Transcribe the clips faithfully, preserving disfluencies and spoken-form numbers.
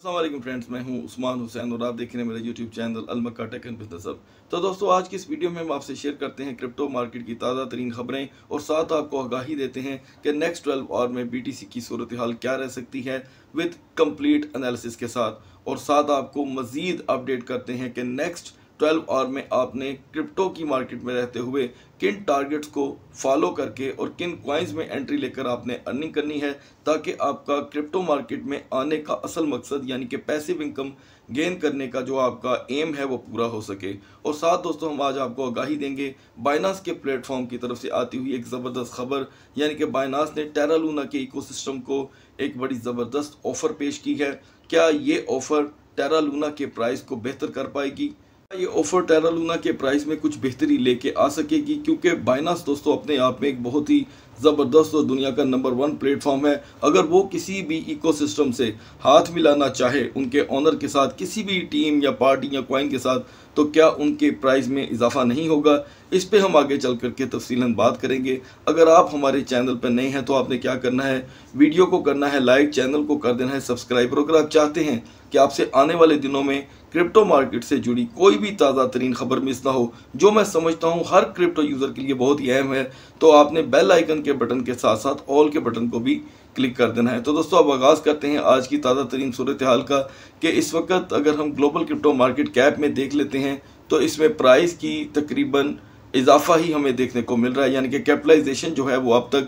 अस्सलाम वालेकुम फ्रेंड्स, मैं हूं उस्मान हुसैन और आप देख रहे हैं मेरा YouTube channel Al Makkah tech and business hub. तो दोस्तों, आज की इस वीडियो में हम आपसे शेयर करते हैं क्रिप्टो मार्केट की ताज़ा तरीन खबरें और साथ आपको आगाही देते हैं कि नेक्स्ट ट्वेल्व आवर में बीटीसी की सूरत हाल क्या रह सकती है विद कंप्लीट एनालिसिस के साथ, और साथ आपको मज़ीद अपडेट करते हैं कि नेक्स्ट ट्वेल्व आवर में आपने क्रिप्टो की मार्केट में रहते हुए किन टारगेट्स को फॉलो करके और किन कॉइन्स में एंट्री लेकर आपने अर्निंग करनी है, ताकि आपका क्रिप्टो मार्केट में आने का असल मकसद यानी कि पैसिव इनकम गेन करने का जो आपका एम है वो पूरा हो सके। और साथ दोस्तों, हम आज आपको आगाही देंगे बाइनांस के प्लेटफॉर्म की तरफ से आती हुई एक ज़बरदस्त खबर, यानी कि बाइनांस ने टेरा लूना के इकोसिस्टम को एक बड़ी ज़बरदस्त ऑफ़र पेश की है। क्या ये ऑफ़र टेरा लूना के प्राइस को बेहतर कर पाएगी? ये ऑफर टेरा लूना के प्राइस में कुछ बेहतरी लेके आ सकेगी? क्योंकि बाइनांस दोस्तों अपने आप में एक बहुत ही ज़बरदस्त और दुनिया का नंबर वन प्लेटफॉर्म है। अगर वो किसी भी इकोसिस्टम से हाथ मिलाना चाहे उनके ऑनर के साथ, किसी भी टीम या पार्टी या कॉइन के साथ, तो क्या उनके प्राइस में इजाफा नहीं होगा? इस पे हम आगे चल करके तफसीलन बात करेंगे। अगर आप हमारे चैनल पर नए हैं तो आपने क्या करना है, वीडियो को करना है लाइक, चैनल को कर देना है सब्सक्राइब। और अगर आप चाहते हैं कि आपसे आने वाले दिनों में क्रिप्टो मार्केट से जुड़ी कोई भी ताज़ा तरीन खबर मिस ना हो, जो मैं समझता हूँ हर क्रिप्टो यूज़र के लिए बहुत ही अहम है, तो आपने बेल आइकन के बटन के साथ साथ ऑल के बटन को भी क्लिक कर देना है। तो दोस्तों, अब आगाज़ करते हैं आज की ताज़ा तरीन सूरत हाल का कि इस वक्त अगर हम ग्लोबल क्रिप्टो मार्केट कैप में देख लेते हैं तो इसमें प्राइस की तकरीबन इजाफा ही हमें देखने को मिल रहा है, यानी कि कैपिटलाइजेशन जो है वो अब तक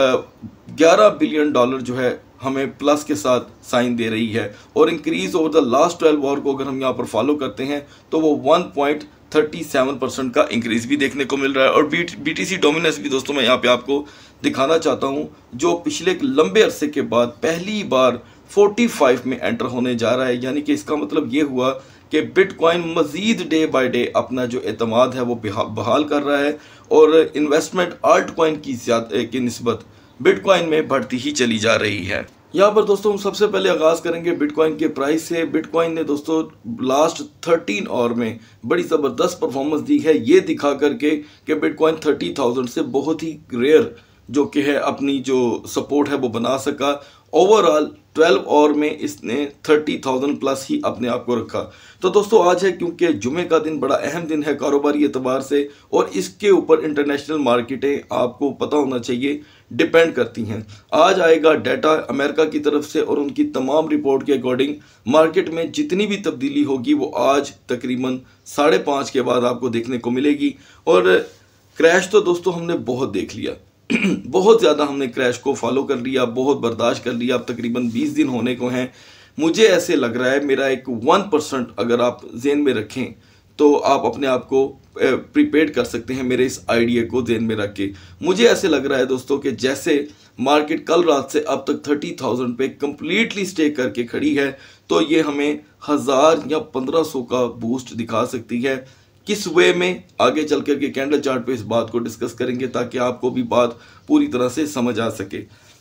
ग्यारह बिलियन डॉलर जो है हमें प्लस के साथ साइन दे रही है। और increase over the last twelve hour को अगर हम यहाँ पर फॉलो करते हैं तो वो one point thirty seven percent का इंक्रीज भी देखने को मिल रहा है। और बी टी सी डोमिनेंस भी दोस्तों मैं यहाँ पे आपको दिखाना चाहता हूँ, जो पिछले एक लंबे अरसे के बाद पहली बार पैंतालीस में एंटर होने जा रहा है। यानी कि इसका मतलब ये हुआ कि बिटकॉइन मजीद डे बाय डे अपना जो एतमाद है वो बहाल कर रहा है और इन्वेस्टमेंट आल्ट कॉइन की ज्यादा की निस्बत बिटकॉइन में बढ़ती ही चली जा रही है। यहाँ पर दोस्तों हम सबसे पहले आगाज करेंगे बिटकॉइन के प्राइस से। बिटकॉइन ने दोस्तों लास्ट थर्टीन आवर में बड़ी ज़बरदस्त परफॉर्मेंस दी है, ये दिखा करके कि बिटकॉइन थर्टी थाउजेंड से बहुत ही रेयर जो कि है अपनी जो सपोर्ट है वो बना सका। ओवरऑल ट्वेल्व आवर में इसने थर्टी थाउजेंड प्लस ही अपने आप को रखा। तो दोस्तों आज है क्योंकि जुमे का दिन बड़ा अहम दिन है कारोबारी एतबार से, और इसके ऊपर इंटरनेशनल मार्केटें आपको पता होना चाहिए डिपेंड करती हैं। आज आएगा डाटा अमेरिका की तरफ से और उनकी तमाम रिपोर्ट के अकॉर्डिंग मार्केट में जितनी भी तब्दीली होगी वो आज तकरीबन साढ़े पाँच के बाद आपको देखने को मिलेगी। और क्रैश तो दोस्तों हमने बहुत देख लिया बहुत ज़्यादा हमने क्रैश को फॉलो कर लिया, बहुत बर्दाश्त कर लिया। अब तकरीबन बीस दिन होने को हैं। मुझे ऐसे लग रहा है, मेरा एक वन परसेंट अगर आप जेन में रखें तो आप अपने आप को प्रीपेड कर सकते हैं मेरे इस आइडिया को जेन में रख के। मुझे ऐसे लग रहा है दोस्तों कि जैसे मार्केट कल रात से अब तक थर्टी थाउजेंड पे कम्प्लीटली स्टे करके खड़ी है, तो ये हमें हज़ार या पंद्रह सौ का बूस्ट दिखा सकती है। किस वे में आगे चल कर के कैंडल चार्ट पे इस बात को डिस्कस करेंगे ताकि आपको भी बात पूरी तरह से समझ आ सके।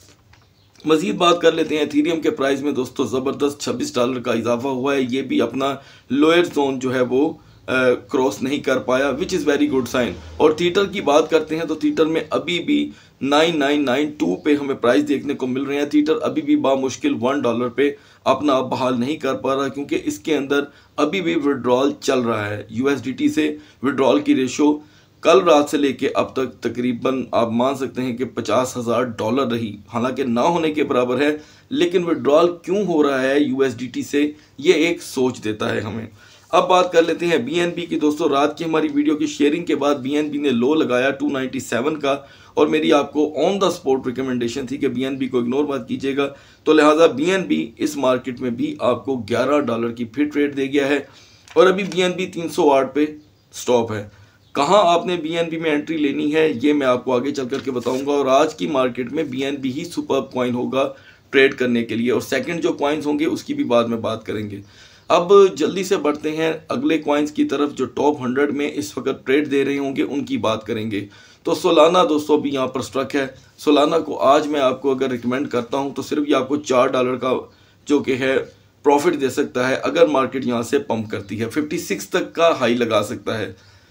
मजीद बात कर लेते हैं एथीरियम के प्राइस में। दोस्तों ज़बरदस्त छब्बीस डॉलर का इजाफा हुआ है, ये भी अपना लोअर जोन जो है वो क्रॉस नहीं कर पाया, which is very good sign. और थीटर की बात करते हैं तो थीटर में अभी भी नाइन नाइन नाइन टू पे हमें प्राइस देखने को मिल रहे हैं। थीटर अभी भी बामुश्किल वन डॉलर पे अपना आप बहाल नहीं कर पा रहा, क्योंकि इसके अंदर अभी भी विड्रॉल चल रहा है। यूएसडीटी से विड्रॉल की रेशो कल रात से लेके अब तक तकरीबन आप मान सकते हैं कि पचास हज़ार डॉलर रही, हालांकि ना होने के बराबर है, लेकिन विड्रॉल क्यों हो रहा है यूएसडीटी से, ये एक सोच देता है हमें। अब बात कर लेते हैं बीएनबी की। दोस्तों रात की हमारी वीडियो की शेयरिंग के बाद बीएनबी ने लो लगाया टू नाइंटी सेवन का, और मेरी आपको ऑन द स्पॉट रिकमेंडेशन थी कि बीएनबी को इग्नोर मत कीजिएगा। तो लिहाजा बीएनबी इस मार्केट में भी आपको ग्यारह डॉलर की फिर ट्रेड दे गया है, और अभी बीएनबी तीन सौ आठ पे स्टॉप है। कहाँ आपने बीएनबी में एंट्री लेनी है ये मैं आपको आगे चल करके बताऊंगा। और आज की मार्केट में बीएनबी ही सुपर्ब कॉइन होगा ट्रेड करने के लिए, और सेकंड जो कॉइन्स होंगे उसकी भी बाद में बात करेंगे। अब जल्दी से बढ़ते हैं अगले कॉइन्स की तरफ जो टॉप हंड्रेड में इस वक्त ट्रेड दे रहे होंगे, उनकी बात करेंगे। तो सोलाना दोस्तों भी यहाँ पर स्ट्रक है। सोलाना को आज मैं आपको अगर रिकमेंड करता हूँ तो सिर्फ ये आपको चार डॉलर का जो कि है प्रॉफिट दे सकता है अगर मार्केट यहाँ से पंप करती है, फिफ्टी सिक्स तक का हाई लगा सकता है।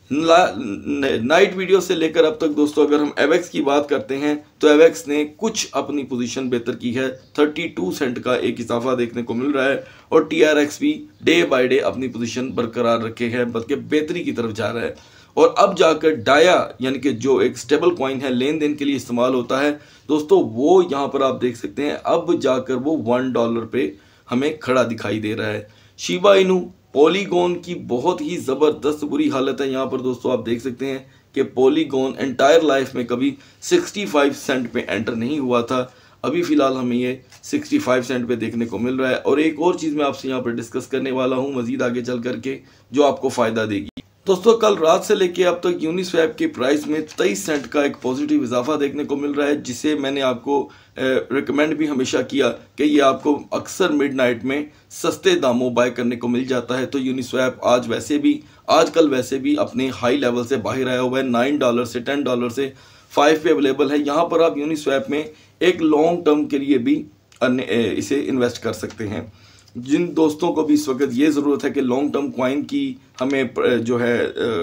नाइट वीडियो से लेकर अब तक दोस्तों अगर हम एवेक्स की बात करते हैं तो एवेक्स ने कुछ अपनी पोजीशन बेहतर की है, बत्तीस सेंट का एक इजाफा देखने को मिल रहा है और टीआरएक्स भी डे बाय डे अपनी पोजीशन बरकरार रखे है, बल्कि बेहतरी की तरफ जा रहा है। और अब जाकर डाया यानी कि जो एक स्टेबल कॉइन है, लेन देन के लिए इस्तेमाल होता है दोस्तों, वो यहाँ पर आप देख सकते हैं अब जाकर वो वन डॉलर पे हमें खड़ा दिखाई दे रहा है। शिबा इनू पॉलीगॉन की बहुत ही ज़बरदस्त बुरी हालत है। यहाँ पर दोस्तों आप देख सकते हैं कि पॉलीगॉन एंटायर लाइफ में कभी पैंसठ सेंट पे एंटर नहीं हुआ था, अभी फ़िलहाल हमें ये पैंसठ सेंट पे देखने को मिल रहा है। और एक और चीज़ मैं आपसे यहाँ पर डिस्कस करने वाला हूँ मज़ीद आगे चल करके, जो आपको फ़ायदा देगी। दोस्तों कल रात से लेके अब तक यूनिस्वैप के प्राइस में तेईस सेंट का एक पॉजिटिव इजाफा देखने को मिल रहा है, जिसे मैंने आपको रिकमेंड भी हमेशा किया कि ये आपको अक्सर मिडनाइट में सस्ते दामों बाय करने को मिल जाता है। तो यूनिस्वैप आज वैसे भी आजकल वैसे भी अपने हाई लेवल से बाहर आया हुआ है, नाइन डॉलर से टेन डॉलर से फाइव पे अवेलेबल है। यहाँ पर आप यूनिस्वैप में एक लॉन्ग टर्म के लिए भी इसे इन्वेस्ट कर सकते हैं। जिन दोस्तों को भी इस वक्त ये ज़रूरत है कि लॉन्ग टर्म कॉइन की हमें जो है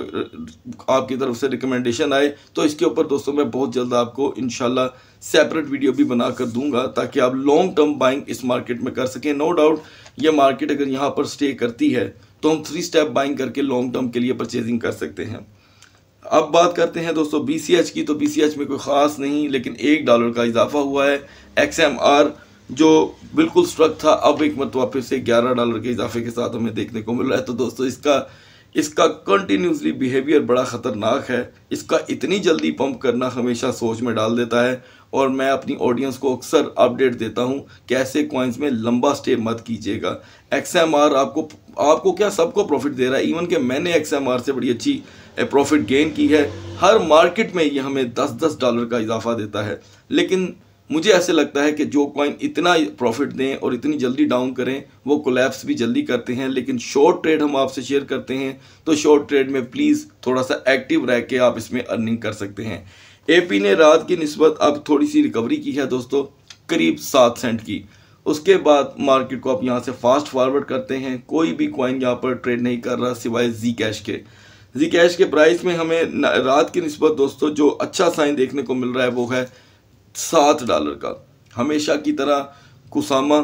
आपकी तरफ से रिकमेंडेशन आए, तो इसके ऊपर दोस्तों मैं बहुत जल्द आपको इंशाल्लाह सेपरेट वीडियो भी बनाकर दूंगा, ताकि आप लॉन्ग टर्म बाइंग इस मार्केट में कर सकें। नो डाउट ये मार्केट अगर यहाँ पर स्टे करती है तो हम थ्री स्टेप बाइंग करके लॉन्ग टर्म के लिए परचेजिंग कर सकते हैं। अब बात करते हैं दोस्तों बी सी एच की, तो बी सी एच में कोई ख़ास नहीं, लेकिन एक डॉलर का इजाफा हुआ है। एक्स एम आर जो बिल्कुल स्ट्रक था, अब एक मरतबा फिर से ग्यारह डॉलर के इजाफे के साथ हमें देखने को मिल रहा है। तो दोस्तों इसका इसका कंटिन्यूसली बिहेवियर बड़ा ख़तरनाक है। इसका इतनी जल्दी पंप करना हमेशा सोच में डाल देता है, और मैं अपनी ऑडियंस को अक्सर अपडेट देता हूं कि ऐसे कॉइन्स में लंबा स्टे मत कीजिएगा। एक्स एम आर आपको आपको क्या सबको प्रॉफिट दे रहा है, इवन कि मैंने एक्स एम आर से बड़ी अच्छी प्रॉफिट गेन की है। हर मार्केट में ये हमें दस दस डॉलर का इजाफा देता है, लेकिन मुझे ऐसे लगता है कि जो कॉइन इतना प्रॉफिट दें और इतनी जल्दी डाउन करें वो कोलैप्स भी जल्दी करते हैं। लेकिन शॉर्ट ट्रेड हम आपसे शेयर करते हैं, तो शॉर्ट ट्रेड में प्लीज़ थोड़ा सा एक्टिव रह के आप इसमें अर्निंग कर सकते हैं। एपी ने रात की निस्बत अब थोड़ी सी रिकवरी की है दोस्तों, करीब सात सेंट की। उसके बाद मार्केट को आप यहाँ से फास्ट फॉरवर्ड करते हैं, कोई भी कॉइन यहाँ पर ट्रेड नहीं कर रहा सिवाय जी कैश के। जी कैश के प्राइस में हमें रात की निस्बत दोस्तों जो अच्छा साइन देखने को मिल रहा है वो है सात डॉलर का। हमेशा की तरह कुसामा,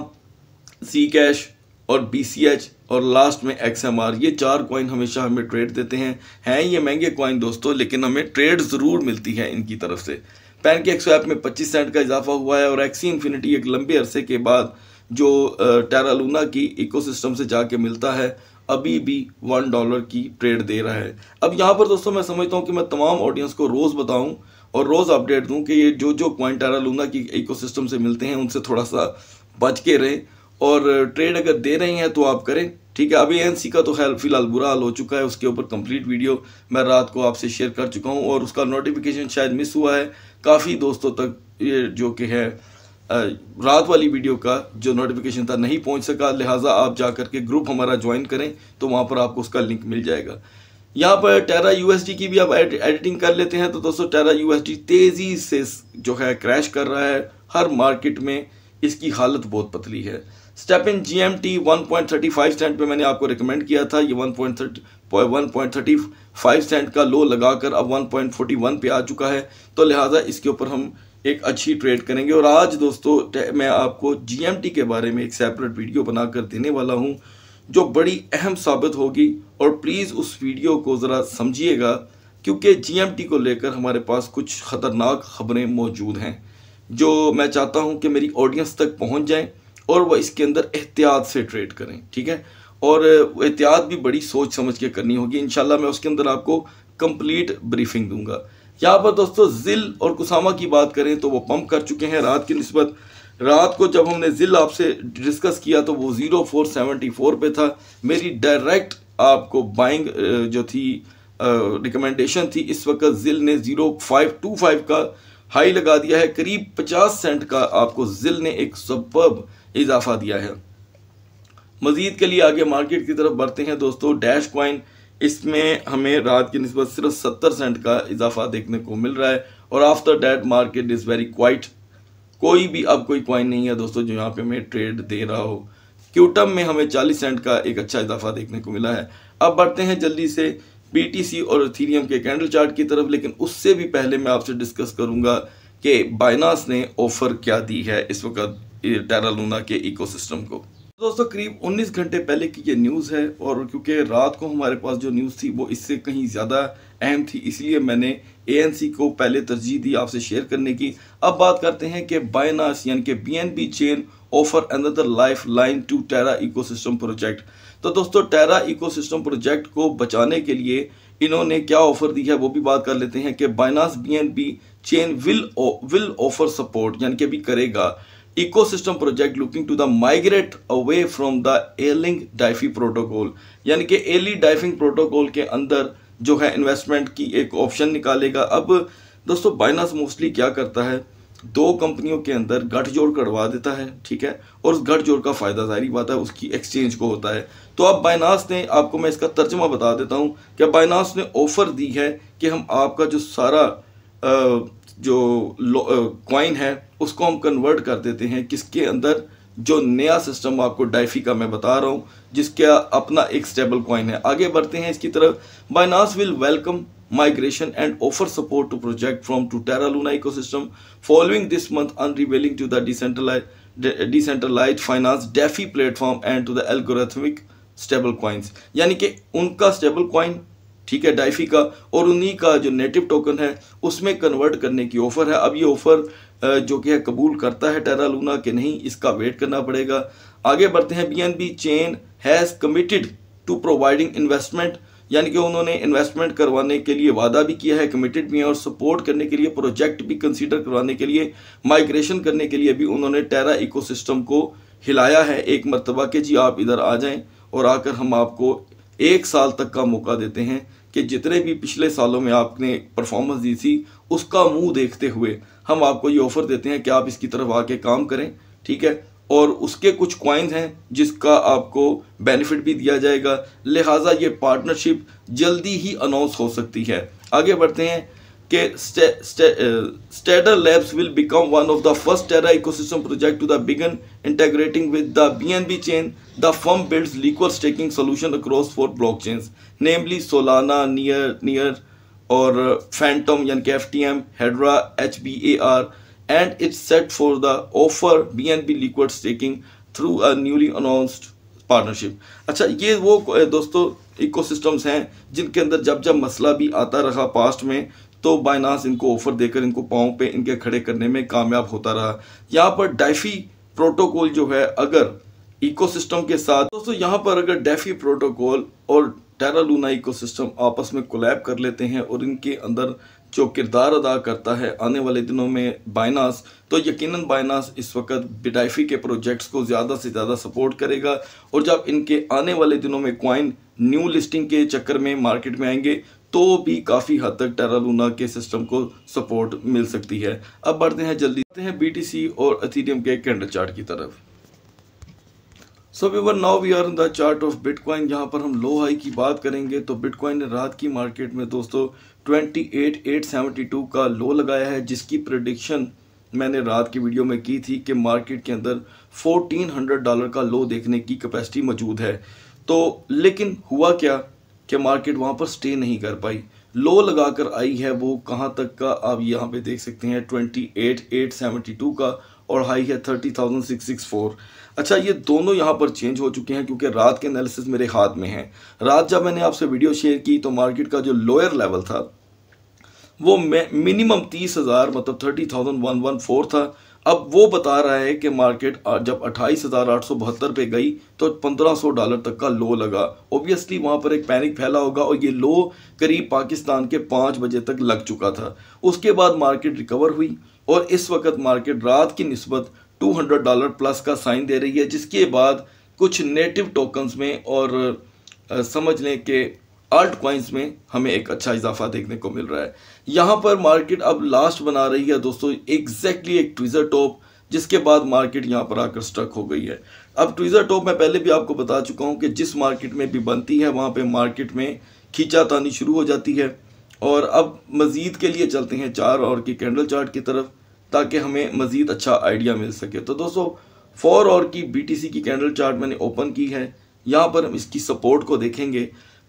सी कैश और बी सी एच और लास्ट में एक्स एम आर, ये चार कॉइन हमेशा हमें ट्रेड देते हैं। हैं ये महंगे कॉइन दोस्तों, लेकिन हमें ट्रेड ज़रूर मिलती है इनकी तरफ से। पैनकेकस्वैप में पच्चीस सेंट का इजाफा हुआ है, और एक्सी इन्फिनिटी एक लंबे अरसे के बाद जो टेरा लूना की इकोसिस्टम से जाके मिलता है, अभी भी वन डॉलर की ट्रेड दे रहा है। अब यहाँ पर दोस्तों मैं समझता हूँ कि मैं तमाम ऑडियंस को रोज़ बताऊँ और रोज़ अपडेट दूं कि ये जो जो कॉइन टेरा लूना की इकोसिस्टम से मिलते हैं उनसे थोड़ा सा बच के रहें, और ट्रेड अगर दे रहे हैं तो आप करें, ठीक है। अभी एनसी का तो खैर फिलहाल बुरा हाल हो चुका है, उसके ऊपर कंप्लीट वीडियो मैं रात को आपसे शेयर कर चुका हूं, और उसका नोटिफिकेशन शायद मिस हुआ है। काफ़ी दोस्तों तक ये जो कि है रात वाली वीडियो का जो नोटिफिकेशन था नहीं पहुंच सका, लिहाजा आप जा करके ग्रुप हमारा ज्वाइन करें तो वहाँ पर आपको उसका लिंक मिल जाएगा। यहाँ पर टेरा यूएसडी की भी आप एडिटिंग कर लेते हैं, तो दोस्तों टेरा यूएसडी तेज़ी से जो है क्रैश कर रहा है। हर मार्केट में इसकी हालत बहुत पतली है। Step in GMT one point thirty five cent पे मैंने आपको रिकमेंड किया था, ये one point thirty five cent का लो लगाकर अब वन पॉइंट फोर्टी वन पे आ चुका है, तो लिहाजा इसके ऊपर हम एक अच्छी ट्रेड करेंगे। और आज दोस्तों मैं आपको जीएमटी के बारे में एक सेपरेट वीडियो बनाकर देने वाला हूँ जो बड़ी अहम साबित होगी, और प्लीज़ उस वीडियो को ज़रा समझिएगा, क्योंकि जीएमटी को लेकर हमारे पास कुछ ख़तरनाक खबरें मौजूद हैं जो मैं चाहता हूं कि मेरी ऑडियंस तक पहुंच जाएं और वह इसके अंदर एहतियात से ट्रेड करें, ठीक है। और एहतियात भी बड़ी सोच समझ के करनी होगी। इंशाल्लाह मैं उसके अंदर आपको कंप्लीट ब्रीफिंग दूंगा। यहाँ पर दोस्तों जिल और कुसामा की बात करें तो वो पंप कर चुके हैं रात की निस्बत। रात को जब हमने जिल आपसे डिस्कस किया तो वो ज़ीरो फोर सेवेंटी फोर पे था। मेरी डायरेक्ट आपको बाइंग जो थी रिकमेंडेशन थी, इस वक्त जिल ने ज़ीरो फाइव टू फाइव का हाई लगा दिया है। करीब पचास सेंट का आपको जिल ने एक सुपर्ब इजाफा दिया है। मजीद के लिए आगे मार्केट की तरफ बढ़ते हैं दोस्तों। डैश कॉइन, इसमें हमें रात की निस्बत सिर्फ सत्तर सेंट का इजाफा देखने को मिल रहा है, और after that market is very quiet. कोई भी अब कोई कॉइन नहीं है दोस्तों जो यहाँ पे हमें ट्रेड दे रहा हो। क्यूटम में हमें चालीस सेंट का एक अच्छा इजाफा देखने को मिला है। अब बढ़ते हैं जल्दी से बीटीसी और इथेरियम के कैंडल चार्ट की तरफ, लेकिन उससे भी पहले मैं आपसे डिस्कस करूंगा कि बाइनांस ने ऑफर क्या दी है इस वक्त टेरा लूना के इकोसिस्टम को। दोस्तों करीब उन्नीस घंटे पहले की ये न्यूज़ है, और क्योंकि रात को हमारे पास जो न्यूज़ थी वो इससे कहीं ज़्यादा अहम थी, इसलिए मैंने एएनसी को पहले तरजीह दी आपसे शेयर करने की। अब बात करते हैं कि बाइनांस यानी कि BNB chain offer another life line to Terra ecosystem project. तो दोस्तों टेरा इकोसिस्टम प्रोजेक्ट को बचाने के लिए इन्होंने क्या ऑफर दी है वो भी बात कर लेते हैं कि Binance BNB chain will will offer support, यानी कि भी करेगा ecosystem project looking to the migrate away from the ailing DeFi protocol, यानी कि एली डाइफिंग प्रोटोकॉल के अंदर जो है इन्वेस्टमेंट की एक ऑप्शन निकालेगा। अब दोस्तों बाइनांस मोस्टली क्या करता है, दो कंपनियों के अंदर गठजोड़ करवा देता है, ठीक है, और उस गठजोड़ का फायदा जाहिर बात है उसकी एक्सचेंज को होता है। तो अब बाइनांस ने, आपको मैं इसका तर्जुमा बता देता हूँ कि बाइनांस ने ऑफर दी है कि हम आपका जो सारा आ, जो कॉइन है उसको हम कन्वर्ट कर देते हैं किसके अंदर, जो नया सिस्टम आपको डाइफी का मैं बता रहा हूँ जिसका अपना एक स्टेबल कॉइन है। आगे बढ़ते हैं इसकी तरफ। Binance will welcome migration and offer support to project from to Terra Luna ecosystem following this month unveiling to the decentralized de, decentralized finance DeFi platform and to the algorithmic stable coins, यानी कि उनका stable coin, ठीक है, डाइफी का, और उन्हीं का जो नेटिव टोकन है उसमें कन्वर्ट करने की ऑफर है। अब ये ऑफर जो कि है कबूल करता है टेरा लूना के नहीं, इसका वेट करना पड़ेगा। आगे बढ़ते हैं। BNB chain has committed to providing investment, यानी कि उन्होंने इन्वेस्टमेंट करवाने के लिए वादा भी किया है, कमिटेड भी है, और सपोर्ट करने के लिए, प्रोजेक्ट भी कंसीडर करवाने के लिए, माइग्रेशन करने के लिए भी उन्होंने टेरा इकोसिस्टम को हिलाया है एक मरतबा कि जी आप इधर आ जाएं और आकर हम आपको एक साल तक का मौका देते हैं कि जितने भी पिछले सालों में आपने परफॉर्मेंस दी थी उसका मुंह देखते हुए हम आपको ये ऑफर देते हैं कि आप इसकी तरफ आके काम करें, ठीक है, और उसके कुछ कॉइन्स हैं जिसका आपको बेनिफिट भी दिया जाएगा। लिहाजा ये पार्टनरशिप जल्दी ही अनाउंस हो सकती है। आगे बढ़ते हैं कि Stader Labs will become one of the first Terra ecosystem project to the begin integrating with the BNB chain. The firm builds liquid staking solution across four blockchains namely Solana, Near Near और Fantom यानी कि FTM, Hedera, HBAR, and it's set for the offer B N B liquid staking through a newly announced partnership। अच्छा, ये वो दोस्तों ecosystems हैं जिनके अंदर जब जब मसला भी आता रहा पास्ट में तो बाइनांस इनको ऑफर देकर इनको पाँव पे इनके खड़े करने में कामयाब होता रहा। यहाँ पर डाइफी प्रोटोकॉल जो है अगर इकोसिस्टम के साथ, दोस्तों यहाँ पर अगर डाइफी प्रोटोकॉल और टेरा लूना इकोसिस्टम आपस में कोलैब कर लेते हैं और इनके अंदर जो किरदार अदा करता है आने वाले दिनों में बाइनांस, तो यकीनन बाइनांस इस वक्त डाइफी के प्रोजेक्ट्स को ज़्यादा से ज़्यादा सपोर्ट करेगा। और जब इनके आने वाले दिनों में कॉइन न्यू लिस्टिंग के चक्कर में मार्केट में आएंगे तो भी काफ़ी हद तक टेरा लूना के सिस्टम को सपोर्ट मिल सकती है। अब बढ़ते हैं जल्दी बढ़ते हैं बीटीसी और इथेरियम के कैंडल चार्ट की तरफ। So viewer, now we are in the chart of bitcoin. यहाँ पर हम लो हाई की बात करेंगे तो बिटकॉइन ने रात की मार्केट में दोस्तों अट्ठाईस हज़ार आठ सौ बहत्तर का लो लगाया है, जिसकी प्रेडिक्शन मैंने रात की वीडियो में की थी कि मार्केट के अंदर चौदह सौ डॉलर का लो देखने की कैपेसिटी मौजूद है। तो लेकिन हुआ क्या कि मार्केट वहाँ पर स्टे नहीं कर पाई, लो लगाकर आई है वो कहाँ तक का आप यहाँ पे देख सकते हैं अट्ठाईस हज़ार आठ सौ बहत्तर का, और हाई है तीस हज़ार छह सौ चौंसठ। अच्छा, ये दोनों यहाँ पर चेंज हो चुके हैं क्योंकि रात के एनालिसिस मेरे हाथ में है। रात जब मैंने आपसे वीडियो शेयर की तो मार्केट का जो लोअर लेवल था वो मिनिमम तीस हज़ार मतलब तीस हज़ार एक सौ चौदह था। अब वो बता रहा है कि मार्केट जब अट्ठाईस हज़ार आठ सौ बहत्तर पे गई तो पंद्रह सौ डॉलर तक का लो लगा। ऑब्वियसली वहाँ पर एक पैनिक फैला होगा और ये लो करीब पाकिस्तान के पाँच बजे तक लग चुका था। उसके बाद मार्केट रिकवर हुई और इस वक्त मार्केट रात की निस्बत दो सौ डॉलर प्लस का साइन दे रही है, जिसके बाद कुछ नेटिव टोकन्स में और आ, समझ लें कि आल्ट कॉइन्स में हमें एक अच्छा इजाफा देखने को मिल रहा है। यहाँ पर मार्केट अब लास्ट बना रही है दोस्तों एग्जैक्टली एक ट्विज़र टॉप, जिसके बाद मार्केट यहाँ पर आकर स्ट्रक हो गई है। अब ट्विज़र टॉप मैं पहले भी आपको बता चुका हूँ कि जिस मार्केट में भी बनती है वहाँ पे मार्केट में खींचातानी शुरू हो जाती है। और अब मज़ीद के लिए चलते हैं चार और की कैंडल चार्ट की तरफ ताकि हमें मज़ीद अच्छा आइडिया मिल सके। तो दोस्तों फोर और की बीटीसी की कैंडल चार्ट मैंने ओपन की है। यहाँ पर हम इसकी सपोर्ट को देखेंगे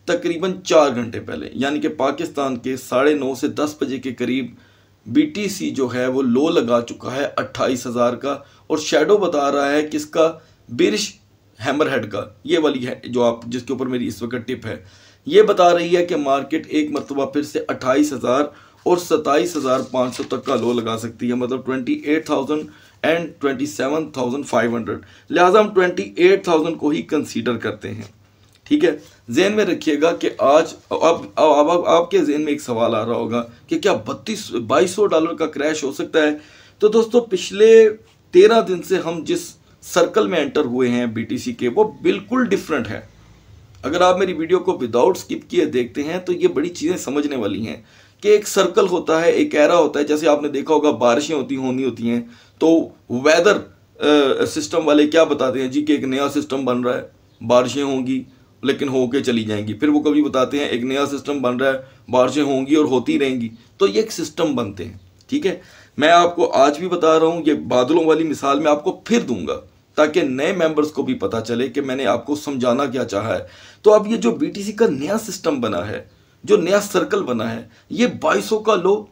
तकरीबन चार घंटे पहले, यानी कि पाकिस्तान के साढ़े नौ से दस बजे के करीब बीटीसी जो है वो लो लगा चुका है अट्ठाईस हज़ार का, और शेडो बता रहा है किसका, बिरिश हैमरहेड का, ये वाली है जो आप जिसके ऊपर मेरी इस वक्त टिप है, ये बता रही है कि मार्केट एक मरतबा फिर से अट्ठाईस हज़ार और सत्ताईस हज़ार पाँच सौ तक का लो लगा सकती है, मतलब twenty eight thousand and twenty seven thousand five hundred, लिहाजा हम ट्वेंटी एट थाउजेंड को ही कंसीडर करते हैं। ठीक है, जेहन में रखिएगा कि आज अब अब अब आपके जेहन में एक सवाल आ रहा होगा कि क्या बत्तीस बाईस सौ डॉलर का क्रैश हो सकता है। तो दोस्तों पिछले तेरह दिन से हम जिस सर्कल में एंटर हुए हैं बीटीसी के, वो बिल्कुल डिफरेंट है। अगर आप मेरी वीडियो को विदाउट स्किप किए देखते हैं तो ये बड़ी चीज़ें समझने वाली हैं कि एक सर्कल होता है, एक एरा होता है, जैसे आपने देखा होगा बारिशें होती होनी होती हैं तो वेदर सिस्टम वाले क्या बताते हैं जी कि एक नया सिस्टम बन रहा है, बारिशें होंगी लेकिन होके चली जाएंगी। फिर वो कभी बताते हैं एक नया सिस्टम बन रहा है, बारिशें होंगी और होती रहेंगी। तो ये एक सिस्टम बनते हैं। ठीक है, मैं आपको आज भी बता रहा हूँ, ये बादलों वाली मिसाल मैं आपको फिर दूंगा ताकि नए मेंबर्स को भी पता चले कि मैंने आपको समझाना क्या चाहा है। तो अब ये जो बीटीसी का नया सिस्टम बना है, जो नया सर्कल बना है, ये बाईस सौ का लो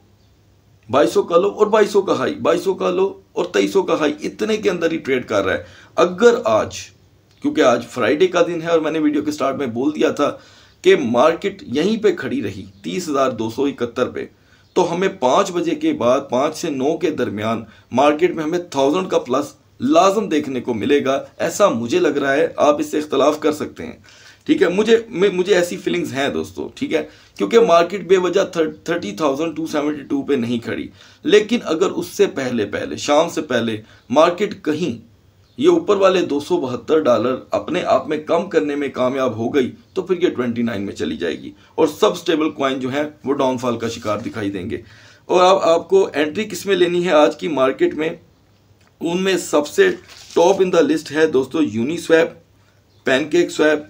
बाईस सौ का लो और बाईस सौ का हाई, बाईस सौ का लो और तेईस सौ का हाई, इतने के अंदर ही ट्रेड कर रहा है। अगर आज, क्योंकि आज फ्राइडे का दिन है और मैंने वीडियो के स्टार्ट में बोल दिया था कि मार्केट यहीं पे खड़ी रही तीस हज़ार दो सौ इकहत्तर पे, तो हमें पाँच बजे के बाद पाँच से नौ के दरमियान मार्केट में हमें थाउजेंड का प्लस लाजम देखने को मिलेगा, ऐसा मुझे लग रहा है। आप इससे इख्तलाफ कर सकते हैं। ठीक है, मुझे मुझे ऐसी फीलिंग्स हैं दोस्तों। ठीक है, क्योंकि मार्केट बेवजह thirty thousand two seventy two पे नहीं खड़ी, लेकिन अगर उससे पहले पहले शाम से पहले मार्केट कहीं ये ऊपर वाले दो सौ बहत्तर डॉलर अपने आप में कम करने में कामयाब हो गई तो फिर ये उनतीस में चली जाएगी और सब स्टेबल कॉइन जो है वो डाउनफॉल का शिकार दिखाई देंगे। और अब आप, आपको एंट्री किस में लेनी है आज की मार्केट में, उनमें सबसे टॉप इन द लिस्ट है दोस्तों यूनिस्वैप, पैनकेक स्वैप,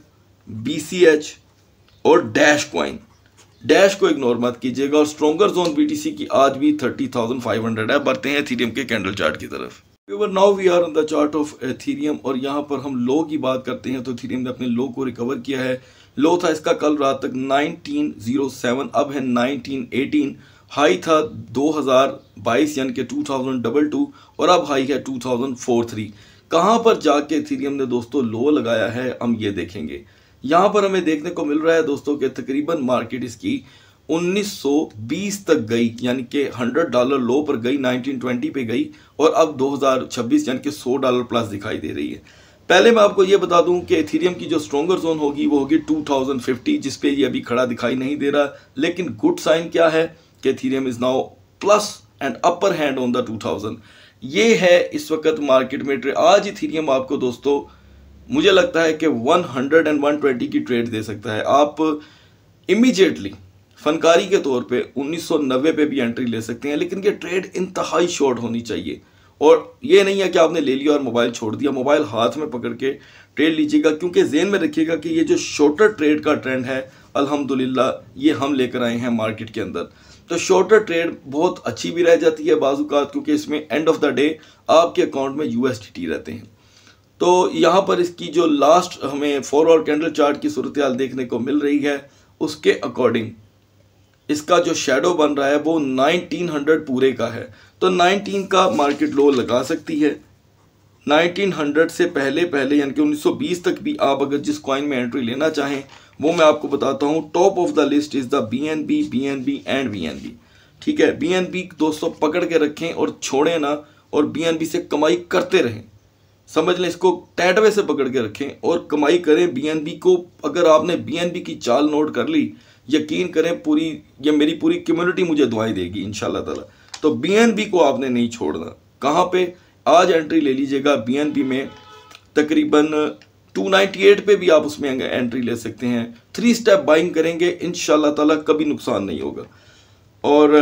बीसीएच और डैश कॉइन। डैश को इग्नोर मत कीजिएगा। और स्ट्रॉन्गर जोन बीटीसी की आज भी थर्टी थाउजेंड फाइव हंड्रेड है। बढ़ते हैं एथेरियम के कैंडल चार्ट की तरफ। Now we are on the chart of Ethereum और यहाँ पर हम लो की बात करते हैं तो एथेरियम ने अपने लो को रिकवर किया है। लो था इसका कल रात तक नाइनटीन ज़ीरो सेवन, अब है नाइनटीन एटीन। हाई था दो हज़ार बाईस यानी कि टू थाउजेंड डबल टू और अब हाई है टू थाउजेंड फोर्टी थ्री। कहाँ पर जाके एथेरियम ने दोस्तों लो लगाया है हम ये देखेंगे। यहाँ पर हमें देखने को मिल रहा है दोस्तों कि तकरीबन मार्केट इसकी उन्नीस सौ बीस तक गई, यानी कि हंड्रेड डॉलर लो पर गई, नाइनटीन ट्वेंटी पे गई और अब दो हज़ार छब्बीस यानी कि सौ डॉलर प्लस दिखाई दे रही है। पहले मैं आपको ये बता दूं कि एथेरियम की जो स्ट्रॉन्गर जोन होगी वो होगी टू थाउजेंड फिफ्टी, जिस पे ये अभी खड़ा दिखाई नहीं दे रहा, लेकिन गुड साइन क्या है कि Ethereum is now plus and upper hand on the two thousand. ये है इस वक्त मार्केट में ट्रेड। आज एथेरियम आपको दोस्तों मुझे लगता है कि हंड्रेड एंड वन ट्वेंटी की ट्रेड दे सकता है। आप इमीडिएटली फनकारी के तौर पे उन्नीस सौ नब्बे पे भी एंट्री ले सकते हैं, लेकिन ये ट्रेड इंतहाई शॉर्ट होनी चाहिए। और ये नहीं है कि आपने ले लिया और मोबाइल छोड़ दिया, मोबाइल हाथ में पकड़ के ट्रेड लीजिएगा, क्योंकि जेहन में रखिएगा कि ये जो शॉर्टर ट्रेड का ट्रेंड है अल्हम्दुलिल्लाह ये हम लेकर आए हैं मार्केट के अंदर। तो शॉर्टर ट्रेड बहुत अच्छी भी रह जाती है बाज़-औक़ात, क्योंकि इसमें एंड ऑफ द डे आपके अकाउंट में यूएसडीटी रहते हैं। तो यहाँ पर इसकी जो लास्ट हमें फोर आवर कैंडल चार्ट की सूरत हाल देखने को मिल रही है, उसके अकॉर्डिंग इसका जो शेडो बन रहा है वो नाइनटीन हंड्रेड पूरे का है। तो नाइनटीन का मार्केट लो लगा सकती है। नाइनटीन हंड्रेड से पहले पहले यानी कि उन्नीस सौ बीस तक भी आप अगर जिस कॉइन में एंट्री लेना चाहें वो मैं आपको बताता हूँ। Top of the list is the BNB, BNB and BNB. ठीक है, बीएनबी दोस्तों पकड़ के रखें और छोड़ें ना, और बीएनबी से कमाई करते रहें। समझ लें, इसको टैटवे से पकड़ के रखें और कमाई करें बीएनबी को। अगर आपने बीएनबी की चाल नोट कर ली, यकीन करें पूरी ये मेरी पूरी कम्युनिटी मुझे दुआएं देगी इंशाल्लाह ताला। तो बीएनबी को आपने नहीं छोड़ना। कहाँ पे आज एंट्री ले लीजिएगा बीएनबी में, तकरीबन टू नाइंटी एट पे भी आप उसमें एंट्री ले सकते हैं। थ्री स्टेप बाइंग करेंगे इंशाल्लाह ताला, कभी नुकसान नहीं होगा। और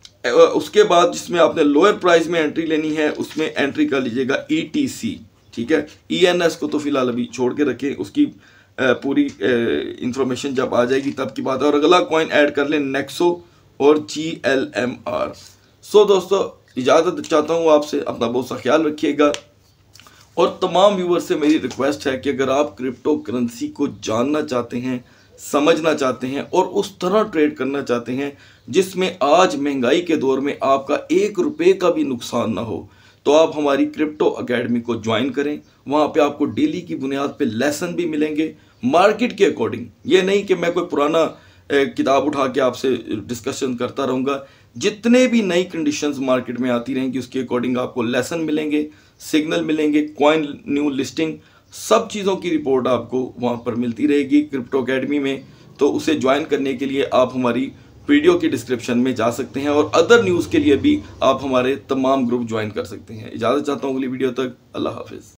उसके बाद जिसमें आपने लोअर प्राइस में एंट्री लेनी है उसमें एंट्री कर लीजिएगा ईटीसी। ठीक है, ईएनएस को तो फिलहाल अभी छोड़ के रखें, उसकी पूरी इंफॉर्मेशन जब आ जाएगी तब की बात है। और अगला कॉइन ऐड कर लें नेक्सो और G L M R. So दोस्तों इजाज़त चाहता हूँ आपसे, अपना बहुत सा ख्याल रखिएगा। और तमाम व्यूअर्स से मेरी रिक्वेस्ट है कि अगर आप क्रिप्टो करेंसी को जानना चाहते हैं, समझना चाहते हैं और उस तरह ट्रेड करना चाहते हैं जिसमें आज महंगाई के दौर में आपका एक रुपये का भी नुकसान ना हो, तो आप हमारी क्रिप्टो एकेडमी को ज्वाइन करें। वहाँ पे आपको डेली की बुनियाद पे लेसन भी मिलेंगे मार्केट के अकॉर्डिंग। ये नहीं कि मैं कोई पुराना किताब उठा के आपसे डिस्कशन करता रहूँगा। जितने भी नई कंडीशंस मार्केट में आती रहेंगी उसके अकॉर्डिंग आपको लेसन मिलेंगे, सिग्नल मिलेंगे, कॉइन न्यू लिस्टिंग, सब चीज़ों की रिपोर्ट आपको वहाँ पर मिलती रहेगी क्रिप्टो एकेडमी में। तो उसे ज्वाइन करने के लिए आप हमारी वीडियो की डिस्क्रिप्शन में जा सकते हैं और अदर न्यूज़ के लिए भी आप हमारे तमाम ग्रुप ज्वाइन कर सकते हैं। इजाज़त चाहता हूँ अगली वीडियो तक। अल्लाह हाफिज़।